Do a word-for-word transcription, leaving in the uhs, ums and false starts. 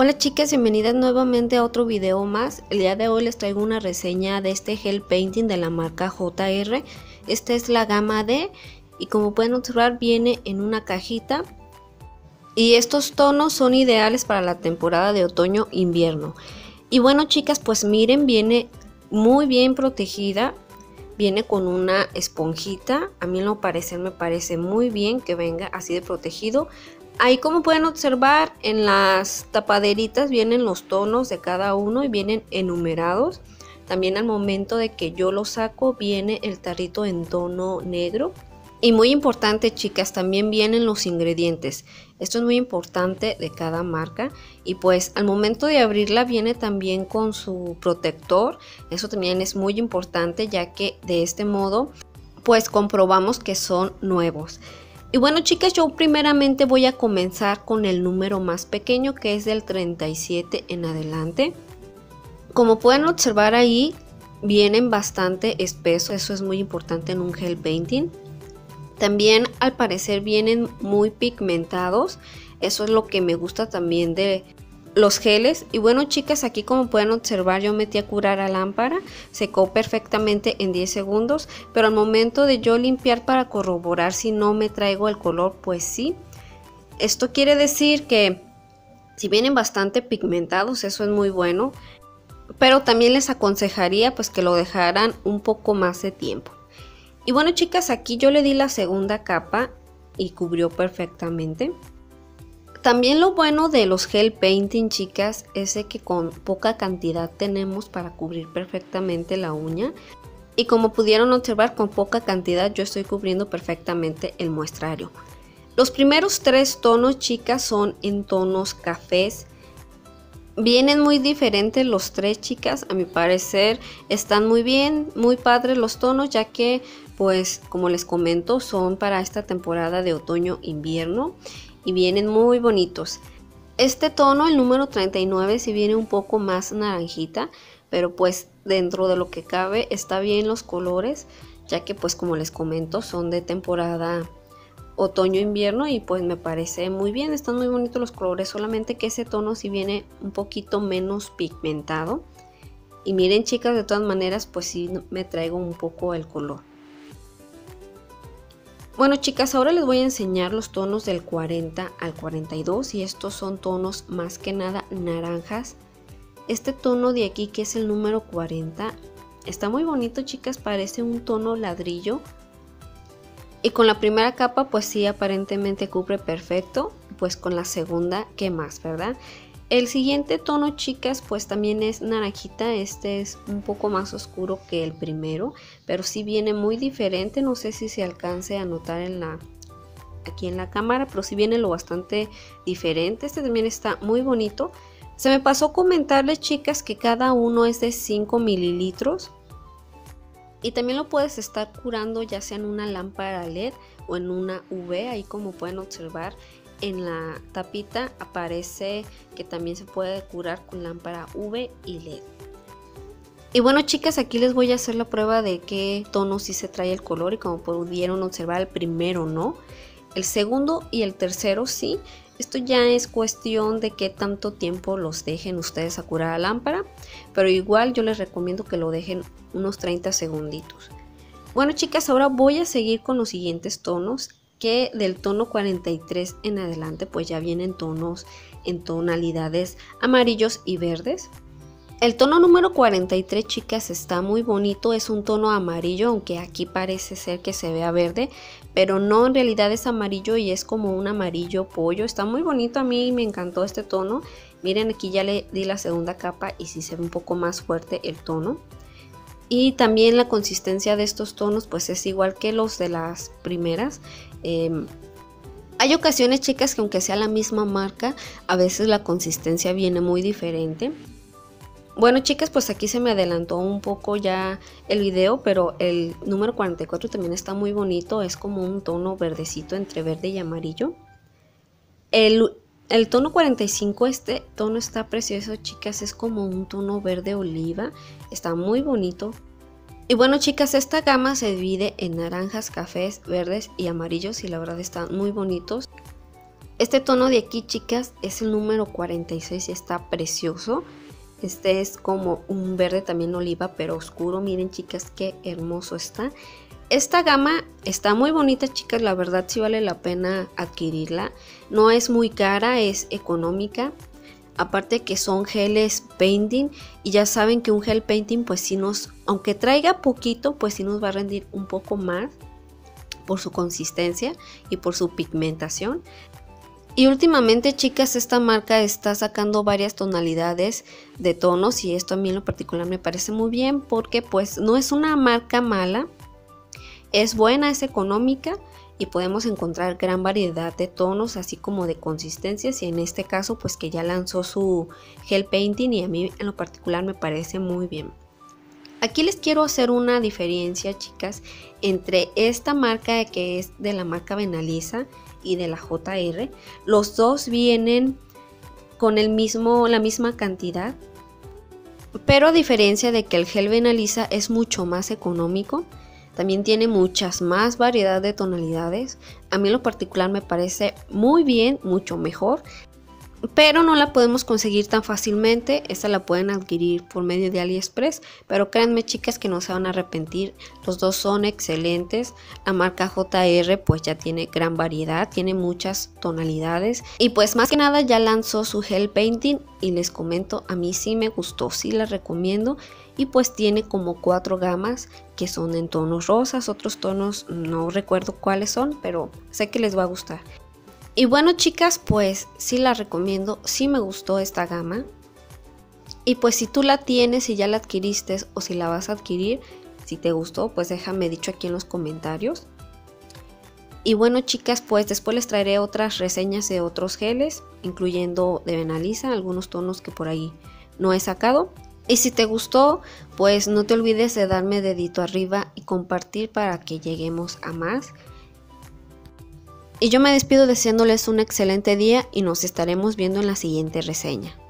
Hola chicas, bienvenidas nuevamente a otro video más. El día de hoy les traigo una reseña de este gel painting de la marca J R. Esta es la gama D y como pueden observar viene en una cajita. Y estos tonos son ideales para la temporada de otoño-invierno. Y bueno chicas, pues miren, viene muy bien protegida. Viene con una esponjita. A mí en lo parecer me parece muy bien que venga así de protegido. Ahí como pueden observar en las tapaderitas vienen los tonos de cada uno y vienen enumerados. También al momento de que yo lo saco viene el tarrito en tono negro. Y muy importante chicas, también vienen los ingredientes. Esto es muy importante de cada marca. Y pues al momento de abrirla viene también con su protector. Eso también es muy importante ya que de este modo pues comprobamos que son nuevos. Y bueno chicas, yo primeramente voy a comenzar con el número más pequeño, que es del treinta y siete en adelante. Como pueden observar ahí, vienen bastante espesos, eso es muy importante en un gel painting. También al parecer vienen muy pigmentados, eso es lo que me gusta también de los geles. Y bueno chicas, aquí como pueden observar yo metí a curar a lámpara, secó perfectamente en diez segundos, pero al momento de yo limpiar para corroborar si no me traigo el color, pues sí. Esto quiere decir que si vienen bastante pigmentados, eso es muy bueno, pero también les aconsejaría pues que lo dejaran un poco más de tiempo. Y bueno chicas, aquí yo le di la segunda capa y cubrió perfectamente. También lo bueno de los gel painting chicas es de que con poca cantidad tenemos para cubrir perfectamente la uña. Y como pudieron observar, con poca cantidad yo estoy cubriendo perfectamente el muestrario. Los primeros tres tonos chicas son en tonos cafés. Vienen muy diferentes los tres chicas, a mi parecer están muy bien, muy padres los tonos, ya que pues como les comento son para esta temporada de otoño-invierno. Y vienen muy bonitos. Este tono, el número treinta y nueve, sí viene un poco más naranjita, pero pues dentro de lo que cabe está bien los colores, ya que pues como les comento son de temporada otoño-invierno y pues me parece muy bien, están muy bonitos los colores, solamente que ese tono sí viene un poquito menos pigmentado. Y miren chicas, de todas maneras pues sí me traigo un poco el color. Bueno chicas, ahora les voy a enseñar los tonos del cuarenta al cuarenta y dos y estos son tonos más que nada naranjas. Este tono de aquí, que es el número cuarenta, está muy bonito chicas, parece un tono ladrillo. Y con la primera capa pues sí aparentemente cubre perfecto, pues con la segunda qué más, ¿verdad? El siguiente tono chicas pues también es naranjita, este es un poco más oscuro que el primero, pero sí viene muy diferente, no sé si se alcance a notar en la, aquí en la cámara, pero sí viene lo bastante diferente. Este también está muy bonito. Se me pasó comentarles chicas que cada uno es de cinco mililitros y también lo puedes estar curando ya sea en una lámpara L E D o en una U V, ahí como pueden observar. En la tapita aparece que también se puede curar con lámpara U V y L E D. Y bueno chicas, aquí les voy a hacer la prueba de qué tono sí se trae el color y como pudieron observar el primero no, el segundo y el tercero sí. Esto ya es cuestión de qué tanto tiempo los dejen ustedes a curar a lámpara, pero igual yo les recomiendo que lo dejen unos treinta segunditos. Bueno chicas, ahora voy a seguir con los siguientes tonos, que del tono cuarenta y tres en adelante pues ya vienen tonos en tonalidades amarillos y verdes. El tono número cuarenta y tres chicas está muy bonito, es un tono amarillo, aunque aquí parece ser que se vea verde, pero no, en realidad es amarillo y es como un amarillo pollo, está muy bonito, a mí me encantó este tono. Miren, aquí ya le di la segunda capa y sí se ve un poco más fuerte el tono. Y también la consistencia de estos tonos pues es igual que los de las primeras. Eh, hay ocasiones chicas que aunque sea la misma marca, a veces la consistencia viene muy diferente. Bueno chicas, pues aquí se me adelantó un poco ya el video, pero el número cuarenta y cuatro también está muy bonito, es como un tono verdecito entre verde y amarillo. El, el tono cuarenta y cinco, este tono está precioso chicas, es como un tono verde oliva, está muy bonito. Y bueno chicas, esta gama se divide en naranjas, cafés, verdes y amarillos y la verdad están muy bonitos. Este tono de aquí, chicas, es el número cuarenta y seis y está precioso. Este es como un verde también oliva, pero oscuro. Miren, chicas, qué hermoso está. Esta gama está muy bonita, chicas, la verdad sí vale la pena adquirirla. No es muy cara, es económica. Aparte que son geles painting y ya saben que un gel painting pues sí nos, aunque traiga poquito, pues sí nos va a rendir un poco más por su consistencia y por su pigmentación. Y últimamente, chicas, esta marca está sacando varias tonalidades de tonos y esto a mí en lo particular me parece muy bien porque pues no es una marca mala, es buena, es económica y podemos encontrar gran variedad de tonos así como de consistencias, y en este caso pues que ya lanzó su gel painting y a mí en lo particular me parece muy bien. Aquí les quiero hacer una diferencia, chicas, entre esta marca que es de la marca Benalisa y de la J R. Los dos vienen con el mismo, la misma cantidad, pero a diferencia de que el gel Benalisa es mucho más económico, también tiene muchas más variedad de tonalidades. A mí en lo particular me parece muy bien, mucho mejor. Pero no la podemos conseguir tan fácilmente. Esta la pueden adquirir por medio de AliExpress, pero créanme, chicas, que no se van a arrepentir. Los dos son excelentes. La marca J R pues ya tiene gran variedad, tiene muchas tonalidades y pues más que nada ya lanzó su gel painting y les comento, a mí sí me gustó, sí la recomiendo. Y pues tiene como cuatro gamas que son en tonos rosas, otros tonos no recuerdo cuáles son, pero sé que les va a gustar. Y bueno, chicas, pues sí la recomiendo, sí me gustó esta gama. Y pues si tú la tienes, si ya la adquiriste o si la vas a adquirir, si te gustó, pues déjame dicho aquí en los comentarios. Y bueno, chicas, pues después les traeré otras reseñas de otros geles, incluyendo de Benalisa, algunos tonos que por ahí no he sacado. Y si te gustó, pues no te olvides de darme dedito arriba y compartir para que lleguemos a más. Y yo me despido deseándoles un excelente día y nos estaremos viendo en la siguiente reseña.